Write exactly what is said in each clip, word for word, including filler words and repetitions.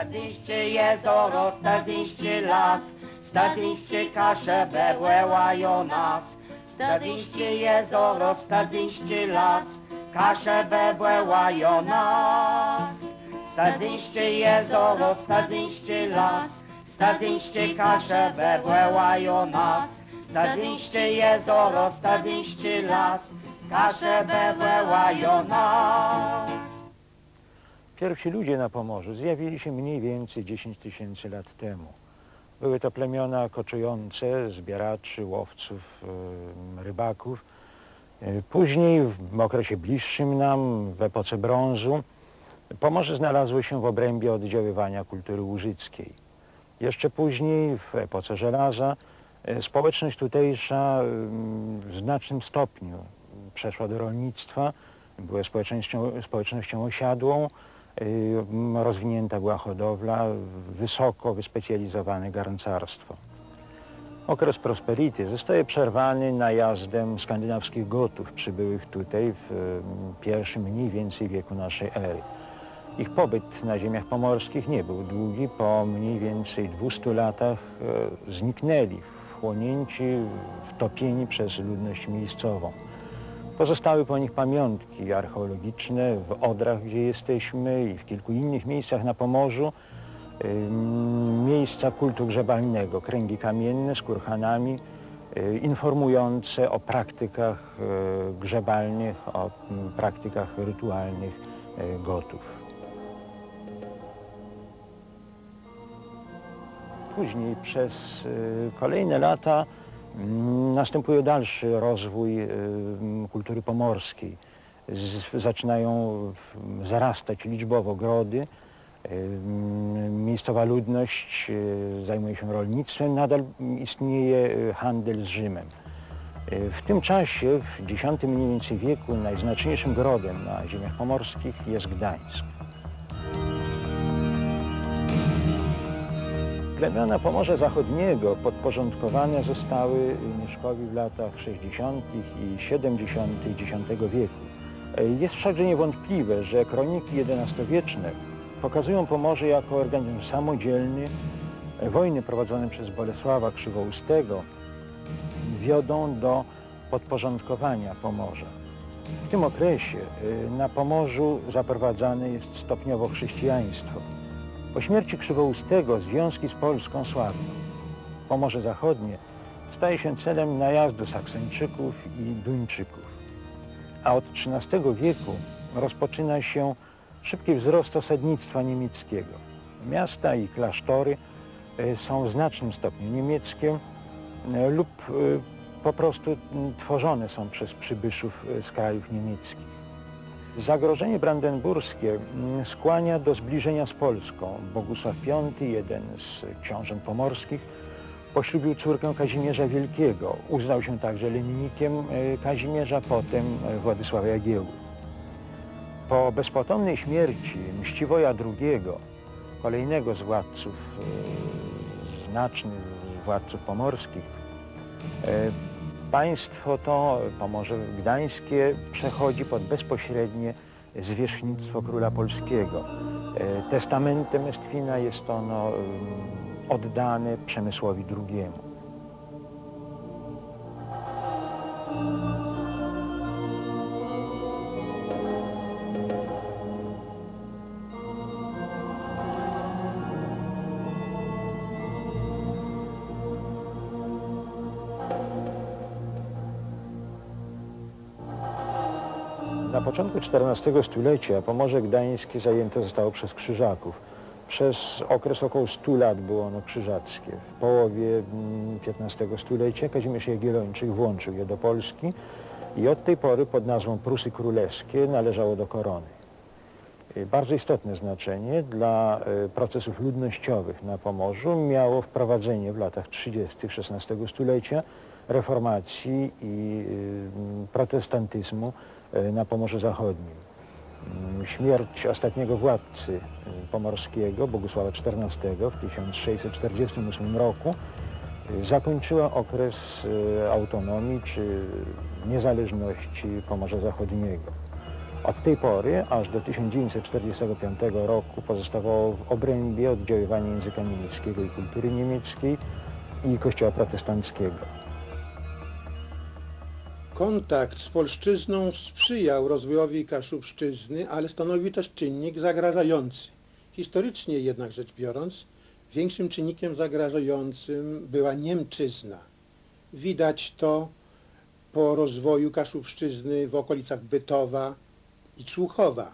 Stadliście jezioro, stadliście las, stadliście kaszę, bełę łają nas. Stadliście jezioro, stadliście las, kaszę, bełę łają nas. Stadliście jezioro, stadliście las, stadliście kaszę, bełę łają nas. Stadliście jezioro, stadliście las, kaszę, bełę łają nas. Pierwsi ludzie na Pomorzu zjawili się mniej więcej dziesięć tysięcy lat temu. Były to plemiona koczujące, zbieraczy, łowców, rybaków. Później, w okresie bliższym nam, w epoce brązu, Pomorze znalazło się w obrębie oddziaływania kultury łużyckiej. Jeszcze później, w epoce żelaza, społeczność tutejsza w znacznym stopniu przeszła do rolnictwa, była społecznością, społecznością osiadłą, rozwinięta była hodowla, wysoko wyspecjalizowane garncarstwo. Okres prosperity zostaje przerwany najazdem skandynawskich Gotów przybyłych tutaj w pierwszym mniej więcej wieku naszej ery. Ich pobyt na ziemiach pomorskich nie był długi, po mniej więcej dwustu latach zniknęli, wchłonięci, wtopieni przez ludność miejscową. Pozostały po nich pamiątki archeologiczne w Odrach, gdzie jesteśmy, i w kilku innych miejscach na Pomorzu. Miejsca kultu grzebalnego, kręgi kamienne z kurhanami, informujące o praktykach grzebalnych, o praktykach rytualnych Gotów. Później przez kolejne lata następuje dalszy rozwój kultury pomorskiej. Z, zaczynają zarastać liczbowo grody. Miejscowa ludność zajmuje się rolnictwem, nadal istnieje handel z Rzymem. W tym czasie, w dziesiątym mniej więcej wieku, najznaczniejszym grodem na ziemiach pomorskich jest Gdańsk. Plemiona Pomorza Zachodniego podporządkowane zostały Mieszkowi w latach sześćdziesiątych i siedemdziesiątych dziesiątego wieku. Jest wszakże niewątpliwe, że kroniki jedenastowieczne pokazują Pomorze jako organizm samodzielny. Wojny prowadzone przez Bolesława Krzywoustego wiodą do podporządkowania Pomorza. W tym okresie na Pomorzu zaprowadzane jest stopniowo chrześcijaństwo. Po śmierci Krzywoustego związki z Polską słabną. Pomorze Zachodnie staje się celem najazdu Saksończyków i Duńczyków. A od trzynastego wieku rozpoczyna się szybki wzrost osadnictwa niemieckiego. Miasta i klasztory są w znacznym stopniu niemieckie lub po prostu tworzone są przez przybyszów z krajów niemieckich. Zagrożenie brandenburskie skłania do zbliżenia z Polską. Bogusław Piąty, jeden z książąt pomorskich, poślubił córkę Kazimierza Wielkiego. Uznał się także leninikiem Kazimierza, potem Władysława Jagiełły. Po bezpotomnej śmierci Mściwoja drugiego, kolejnego z władców, znacznych władców pomorskich, państwo to, Pomorze Gdańskie, przechodzi pod bezpośrednie zwierzchnictwo króla polskiego. Testamentem Estwina jest ono oddane Przemysłowi drugiemu. Na początku czternastego stulecia Pomorze Gdańskie zajęte zostało przez Krzyżaków. Przez okres około stu lat było ono krzyżackie. W połowie piętnastego stulecia Kazimierz Jagiellończyk włączył je do Polski i od tej pory pod nazwą Prusy Królewskie należało do korony. Bardzo istotne znaczenie dla procesów ludnościowych na Pomorzu miało wprowadzenie w latach trzydziestych szesnastego stulecia reformacji i protestantyzmu na Pomorzu Zachodnim. Śmierć ostatniego władcy pomorskiego, Bogusława czternastego, w tysiąc sześćset czterdziestym ósmym roku zakończyła okres autonomii czy niezależności Pomorza Zachodniego. Od tej pory aż do tysiąc dziewięćset czterdziestego piątego roku pozostawało w obrębie oddziaływania języka niemieckiego i kultury niemieckiej i kościoła protestanckiego. Kontakt z polszczyzną sprzyjał rozwojowi Kaszubszczyzny, ale stanowi też czynnik zagrażający. Historycznie jednak rzecz biorąc, większym czynnikiem zagrażającym była Niemczyzna. Widać to po rozwoju Kaszubszczyzny w okolicach Bytowa i Człuchowa.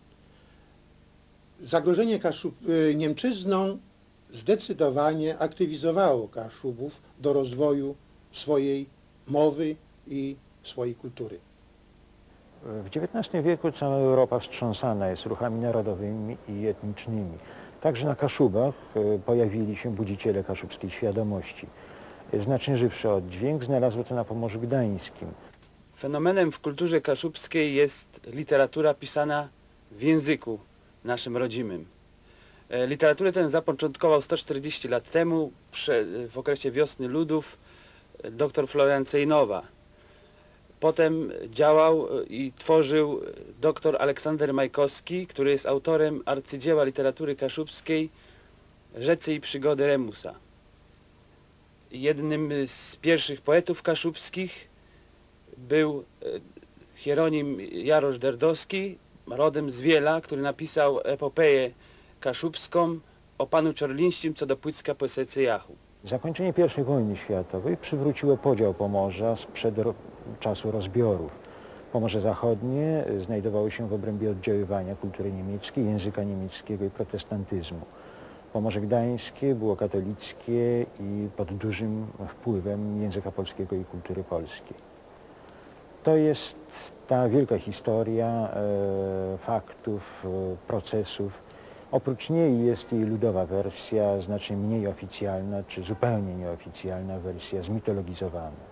Zagrożenie Kaszub, Niemczyzną zdecydowanie aktywizowało Kaszubów do rozwoju swojej mowy i swojej kultury. W dziewiętnastym wieku cała Europa wstrząsana jest ruchami narodowymi i etnicznymi. Także na Kaszubach pojawili się budziciele kaszubskiej świadomości. Znacznie żywszy oddźwięk znalazło to na Pomorzu Gdańskim. Fenomenem w kulturze kaszubskiej jest literatura pisana w języku naszym rodzimym. Literaturę tę zapoczątkował sto czterdzieści lat temu w okresie Wiosny Ludów dr Florian Cejnowa. Potem działał i tworzył dr Aleksander Majkowski, który jest autorem arcydzieła literatury kaszubskiej Rzecy i przygody Remusa. Jednym z pierwszych poetów kaszubskich był Hieronim Jarosz Derdowski, rodem z Wiela, który napisał epopeję kaszubską o panu Czorlińskim co do Płycka po Sece Jachu. Zakończenie pierwszej wojny światowej przywróciło podział Pomorza sprzed czasu rozbiorów. Pomorze Zachodnie znajdowało się w obrębie oddziaływania kultury niemieckiej, języka niemieckiego i protestantyzmu. Pomorze Gdańskie było katolickie i pod dużym wpływem języka polskiego i kultury polskiej. To jest ta wielka historia e, faktów, e, procesów. Oprócz niej jest jej ludowa wersja, znacznie mniej oficjalna, czy zupełnie nieoficjalna wersja zmitologizowana.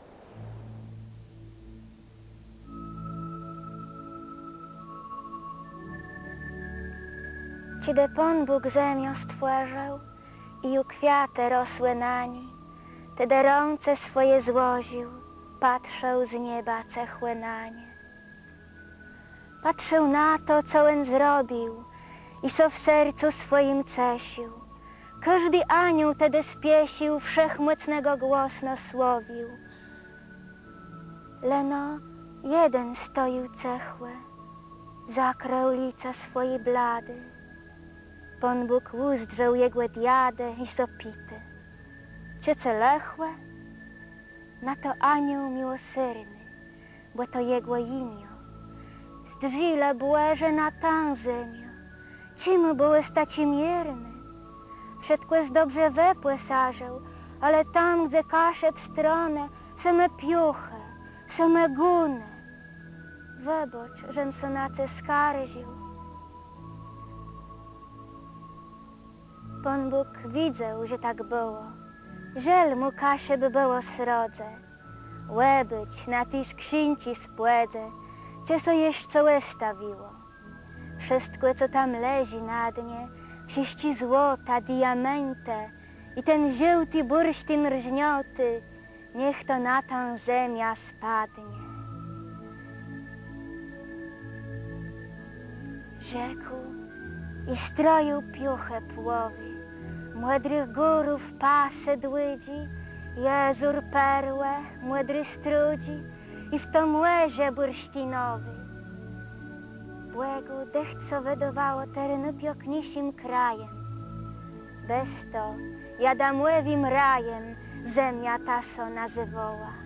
Kiedy Pan Bóg ziemię stworzył i u kwiaty rosły na niej, tedy rące swoje złożył, patrzył z nieba cechły na nie. Patrzył na to, co on zrobił i co w sercu swoim cesił. Każdy anioł tedy spiesił, wszechmocnego głosno słowił. Leno jeden stoił cechły, zakrył lica swoje blady. Pan Bóg uzdrzał jego diadę i zapity. Czy co lechłe? Na to anioł miłosierny, bo to jego imię. Zdrzile błeże na tę ziemię, czym były staci mierny? Wszystko jest dobrze wypłysarzył, ale tam, gdzie kasze w stronę, same piuchy, same guny. Wybacz, żem się na to skarżył. Pan Bóg widział, że tak było. Żel mu kasze by było srodze. Łebyć na tej skrzynci spłedze, czy so jeszcze wystawiło. Wszystko, co tam leży na dnie, wszyscy złota, diamenty i ten żółty bursztyn rżnioty, niech to na tę ziemię spadnie. Rzekł i stroił piuchę płowy, młodrych górów pasy dłydzi, jezur perłę, młodry strudzi i w tom łeże bursztynowy. Błegu dech, co wydawało terenu pioknisim krajem. Bez to jadamłewim rajem ziemia ta so nazywała.